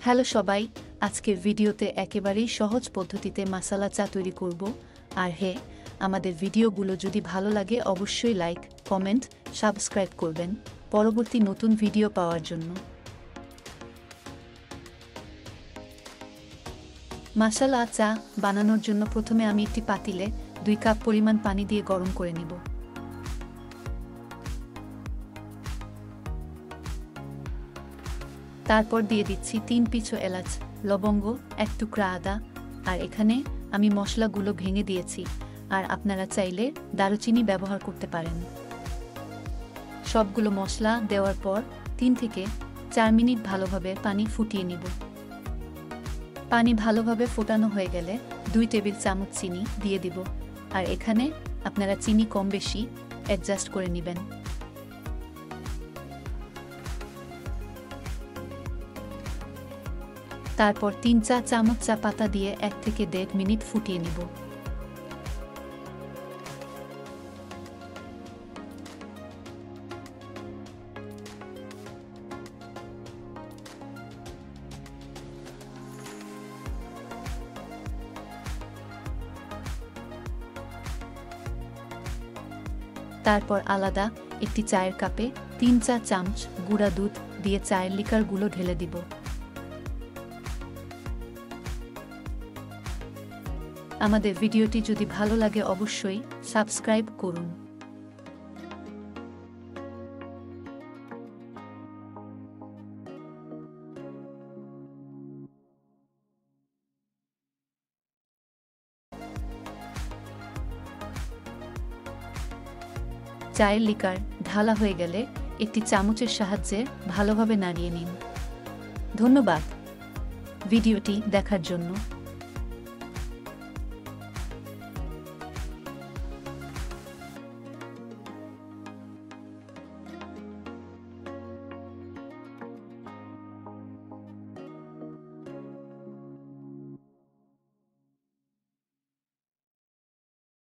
Hello সবাই, আজকের ভিডিওতে একেবারেই সহজ পদ্ধতিতে মাসালা চা তৈরি করব। আর হ্যাঁ, আমাদের ভিডিওগুলো যদি ভালো লাগে অবশ্যই লাইক, কমেন্ট, সাবস্ক্রাইব করবেন পরবর্তী নতুন ভিডিও পাওয়ার জন্য। মাসালা চা বানানোর জন্য প্রথমে আমি একটি পাতিলে 2 কাপ পরিমাণ পানি দিয়ে গরম করে নিব। তারপর দিয়ে দিচ্ছি 3 পিছ এলাচ, লবঙ্গ, 1 টুকরা আদা, আর এখানে আমি মশলাগুলো ভেঙে দিয়েছি, আর আপনারা চাইলে দারুচিনি ব্যবহার করতে পারেন। সবগুলো মশলা দেওয়ার পর 3 থেকে 4 মিনিট ভালোভাবে পানি ফুটিয়ে নিব। পানি ভালোভাবে ফোটানো হয়ে গেলে 2 টেবিল চামচ চিনি দিয়ে দিব, আর এখানে আপনারা চিনি কম বেশি অ্যাডজাস্ট করে নেবেন। তারপর 3 চা চামচ চা পাতা দিয়ে 1 থেকে 1.5 মিনিট ফুটিয়ে নিব। তারপর আলাদা একটি চায়ের কাপে 3 চা চামচ গুঁড়া দুধ দিয়ে চায়ের লিকারগুলো ঢেলে দিব। আমাদের ভিডিওটি যদি ভালো লাগে অবশ্যই সাবস্ক্রাইব করুন। চায়ের লিকার ঢালা হয়ে গেলে একটি চামচের সাহায্যে ভালোভাবে নাড়িয়ে নিন। ধন্যবাদ ভিডিওটি দেখার জন্য।